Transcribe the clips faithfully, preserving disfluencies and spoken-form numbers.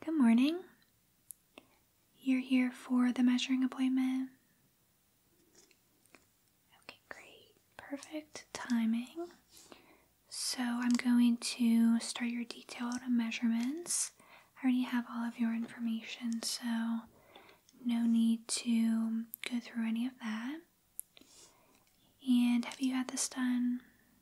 Good morning. You're here for the measuring appointment? Okay, great. Perfect timing. So I'm going to start your detailed measurements. I already have all of your information, so no need to go through any of that. And have you had this done?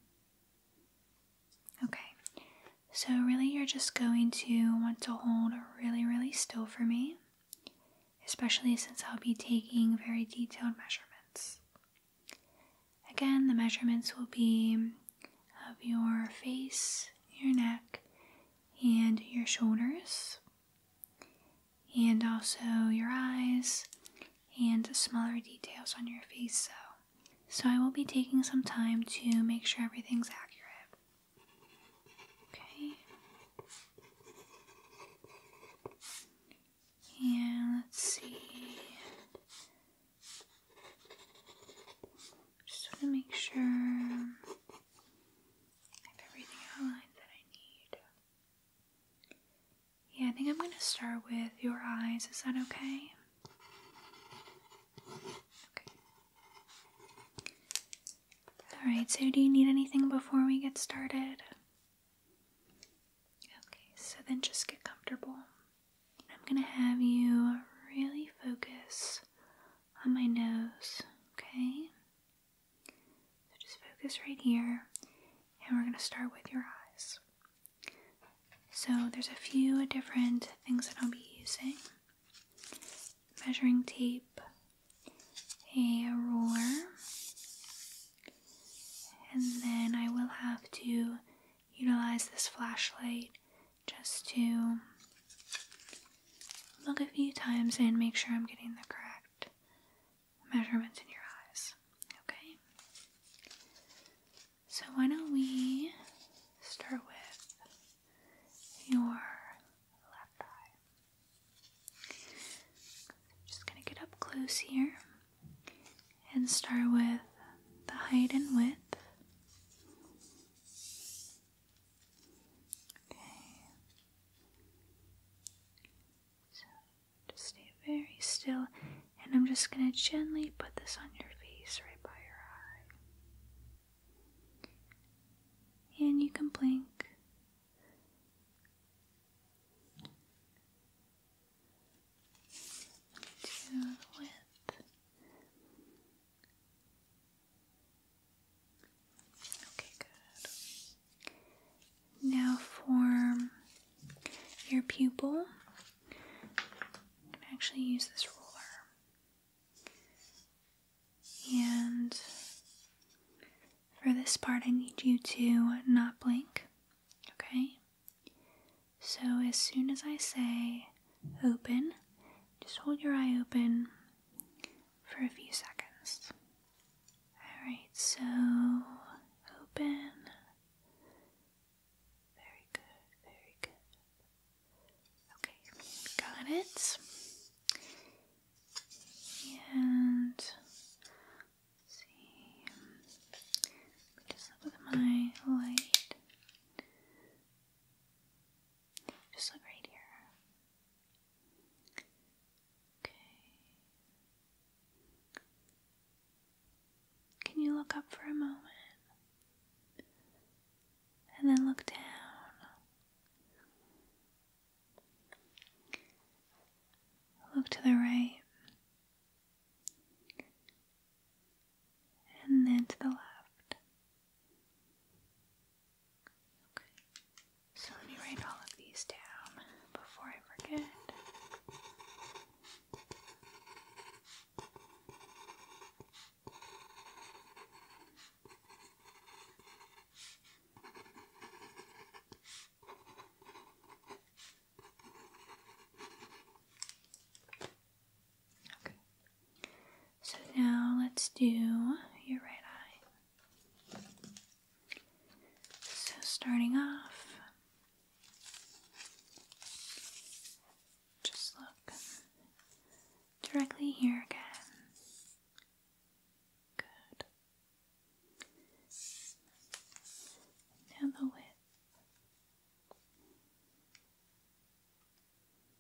Okay. So really you're just going to want to hold really, really still for me, especially since I'll be taking very detailed measurements. Again, the measurements will be of your face, your neck, and your shoulders, and also your eyes, and smaller details on your face. So, so I will be taking some time to make sure everything's accurate. And let's see, just want to make sure I have everything outlined that I need. Yeah, I think I'm going to start with your eyes. Is that okay? Okay. Alright, so do you need anything before we get started? Okay, so then just get comfortable. I'm going to have you really focus on my nose, okay? So just focus right here, and we're going to start with your eyes. So there's a few different things that I'll be using. Measuring tape, a ruler, and then I will have to utilize this flashlight just to look a few times and make sure I'm getting the correct measurements in your eyes, okay? So why don't we start with your left eye. I'm just going to get up close here and start with the height and width. Very still, and I'm just going to gently put this on your face right by your eye. And you can blink. To the width. Okay, good. Now for your pupil, actually use this ruler, and for this part I need you to not blink, okay? So as soon as I say open, just hold your eye open for a few seconds. Alright, so open. Very good, very good. Okay, got it. And let's see, just look with my light. Just look right here. Okay. Can you look up for a moment? And then look down. Look to the right. And then to the left. Okay. So let me write all of these down before I forget. Okay. So now let's do your right eye. So starting off, just look directly here again. Good. Now the width.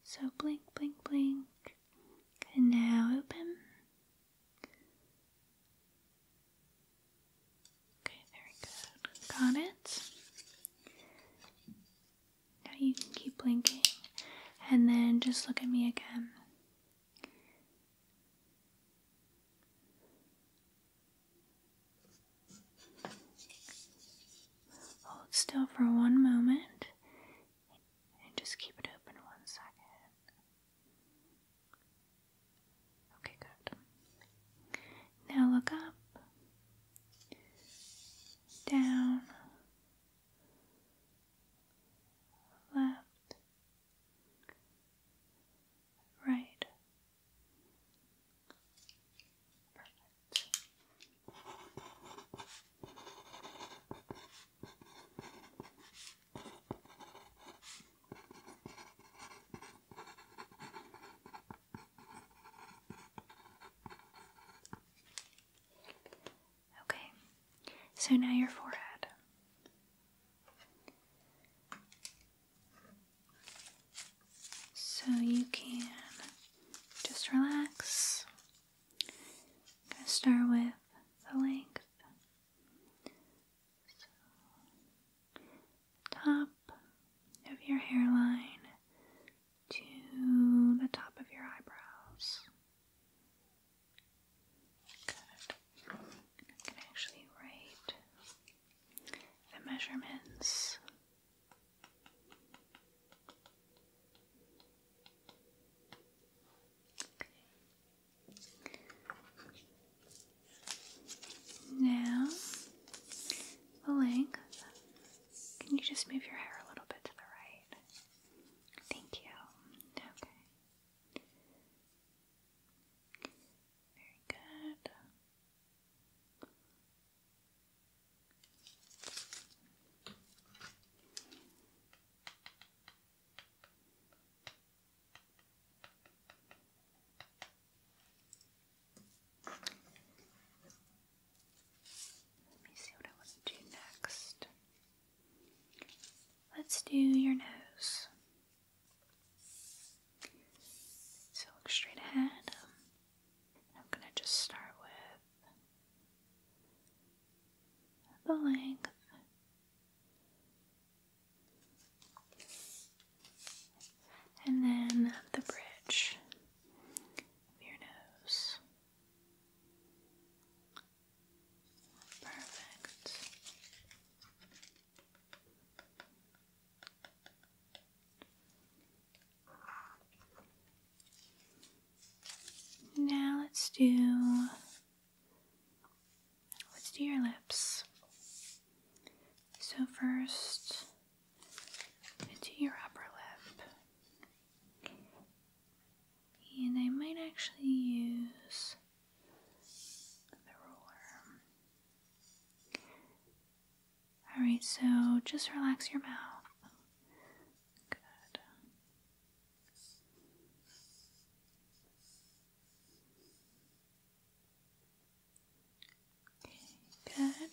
So blink, blink, blink. And now open. Okay, very good. Got it. Now you can keep blinking. And then just look at me again. Hold still for one moment. And just keep it open one second. Okay, good. Now look up, down, left, right. Perfect. Okay, so now your forehead. So you can just relax. I'm going to start with the length. So, top of your hairline to the top of your eyebrows. Good. I can actually write the measurements. Now, the length. Can you just move your hair a little bit to the right? Thank you. Okay. Very good. Let me see what I want to do next. Let's do your nose. So look straight ahead. I'm going to just start with the length. And then the bridge of your nose. Perfect. Now let's do let's do your lips. So first, do your upper lip. And I might actually use the ruler. Alright, so just relax your mouth. Good. Good.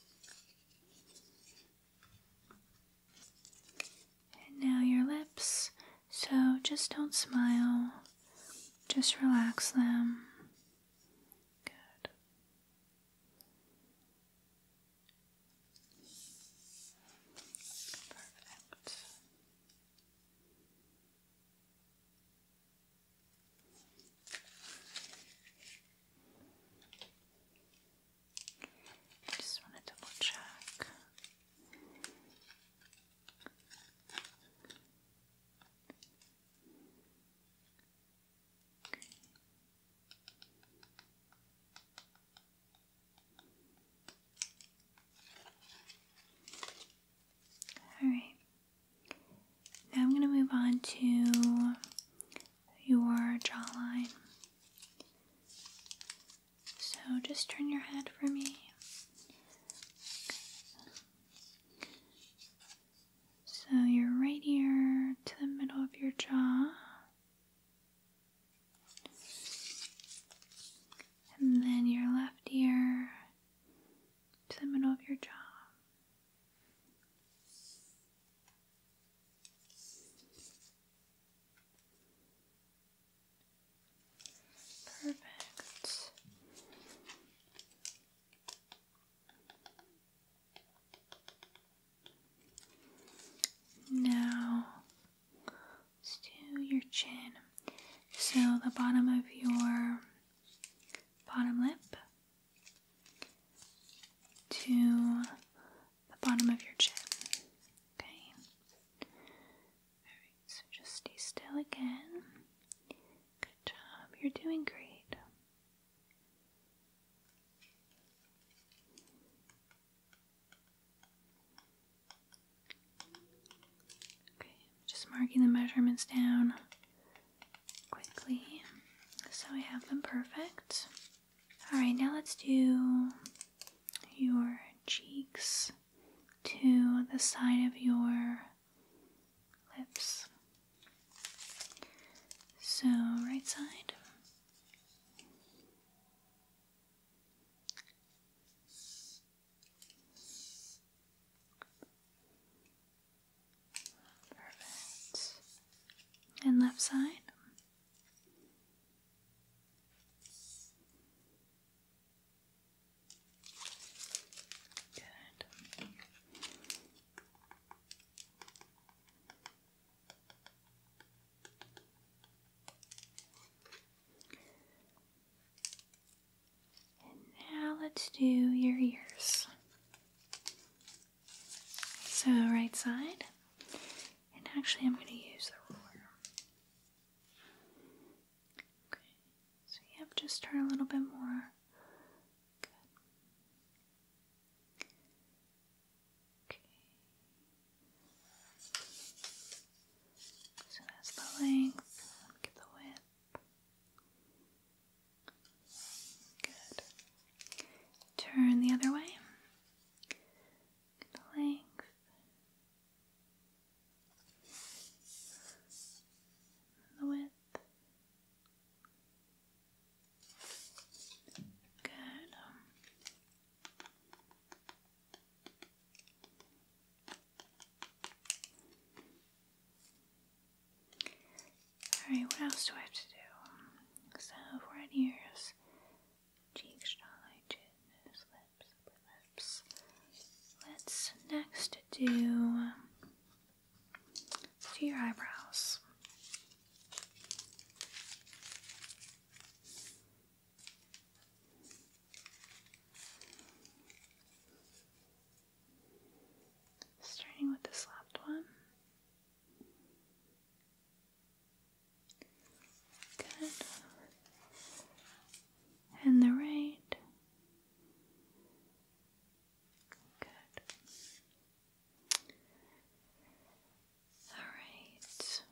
And now your lips. So just don't smile. Just relax them. Good. Perfect. Just want to double check. chin. So the bottom of your bottom lip to the bottom of your chin. Okay. Alright, so just stay still again. Good job. You're doing great. Marking the measurements down quickly so I have them perfect. Alright, now let's do your cheeks to the side of your lips. So, right side. And left side. Good. And now let's do your ears. So right side. And actually I'm going to use the ruler. Just turn a little bit more. Good. Okay. So that's the length. Get the width. Good. Turn the other way. Get the length. The width. Alright, what else do I have to do? So, forehead, ears, cheeks, jawline, chin, nose, lips, upper lips. Let's next do, do your eyebrows. Starting with this left one. Good. And the right. Good. Alright.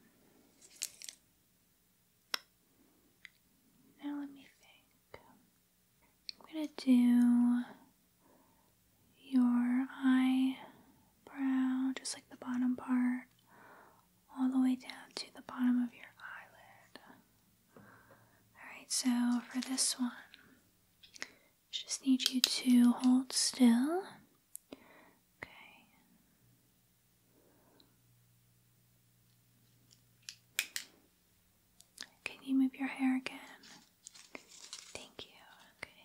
Now let me think. I'm going to do your eyebrow, just like the bottom part, all the way down to the bottom of your Alright, so for this one, I just need you to hold still. Okay. Can you move your hair again? Thank you. Okay.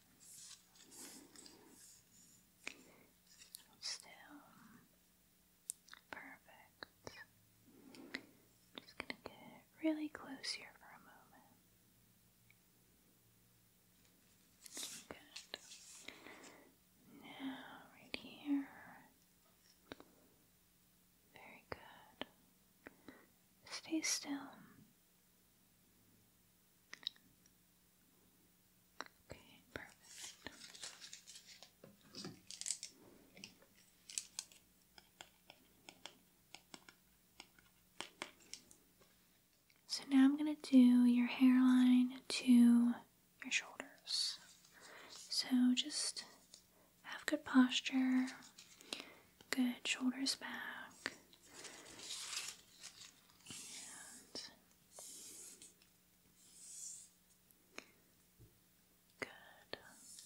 Hold still. Perfect. I'm just gonna get really close here for a moment. Good. Now, right here. Very good. Stay still. Okay, perfect. So now I'm going to do your hairline to your shoulders. So just have good posture, good shoulders back. And good.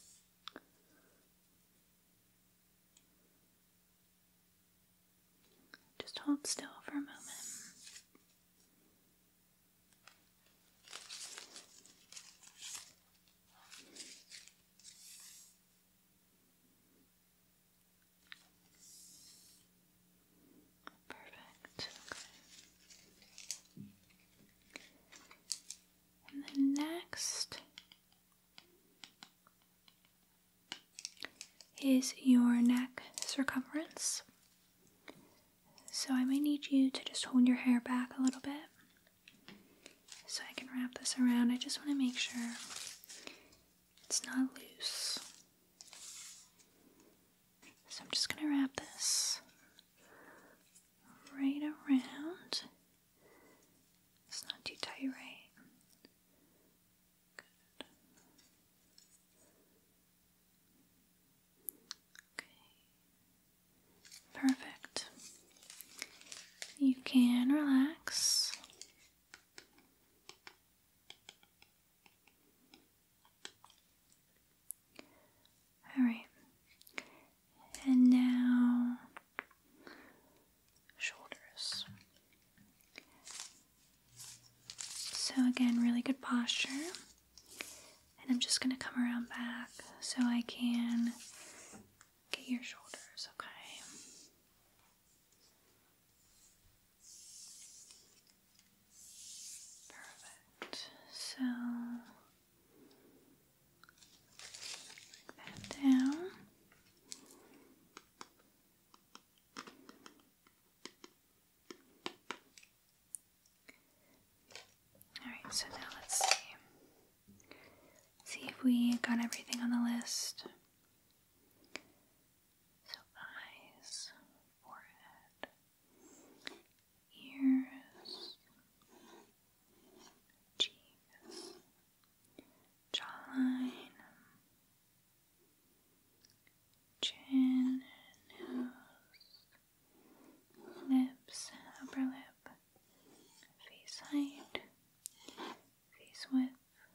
Just hold still for a moment. is your neck circumference. So I might need you to just hold your hair back a little bit so I can wrap this around. I just want to make sure it's not loose. So I'm just going to wrap this right around. It's not too tight, right? Good. Okay. Perfect. You can relax. All right. And now shoulders. So again, really good posture. And I'm just going to come around back so I can get your shoulders, okay? Perfect. So like that down. Alright, so now let's see. See if we got everything on the list. So eyes, forehead, ears, cheeks, jawline, chin, nose, lips, upper lip, face height, face width,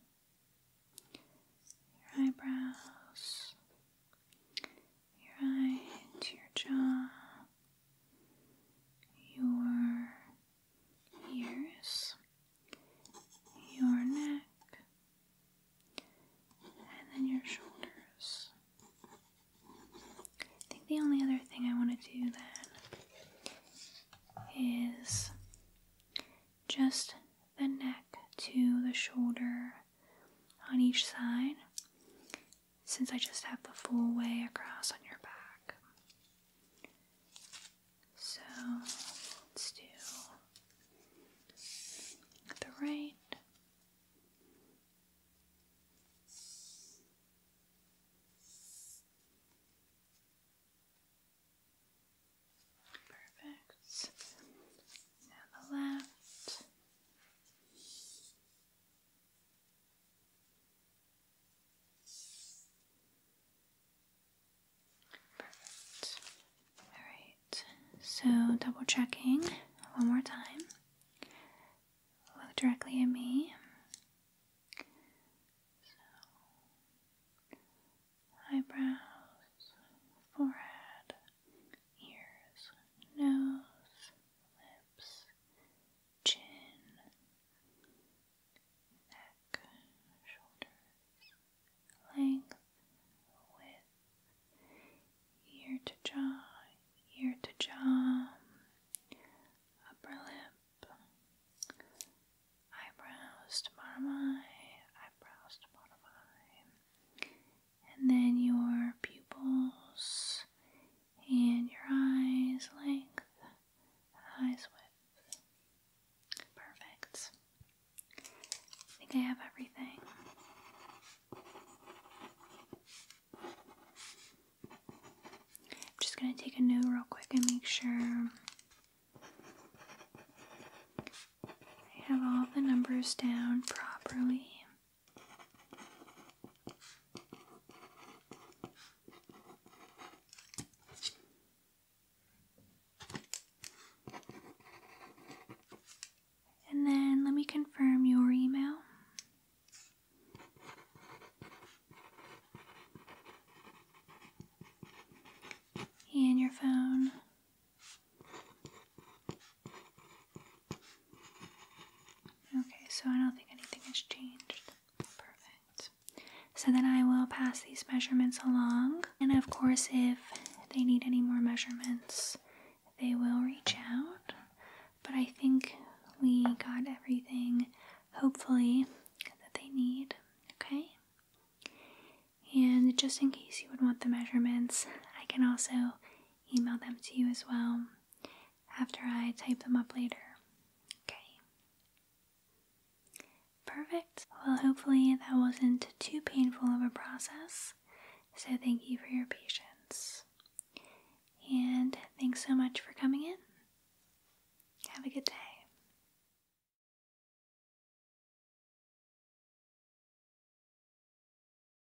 your eyebrows, your eye to your jaw, your ears, your neck, and then your shoulders. I think the only other thing I want to do then is just the neck to the shoulder on each side, since I just have the full way across on your back. So let's do the right. Perfect. Now the left. Perfect. Alright, so double checking one more time. Look directly at me. So, eyebrows, forehead, ears, nose, lips, chin, neck, shoulders, length, width, ear to jaw, ear to jaw, upper lip, eyebrows to bottom eye, eyebrows to bottom eye, and then your pupils and your eyes length, eyes width. Perfect. I think I have everything. I'm just going to take a note real quick and make sure I have all of the numbers down properly. And then let me confirm your email. And your phone. Okay, so I don't think anything has changed. Perfect. So then I will pass these measurements along. And of course, if they need any more measurements, they will reach out. But I think we got everything, hopefully, that they need. Okay? And just in case you would want the measurements, I can also email them to you as well after I type them up later. Okay. Perfect. Well, hopefully that wasn't too painful of a process. So thank you for your patience. And thanks so much for coming in.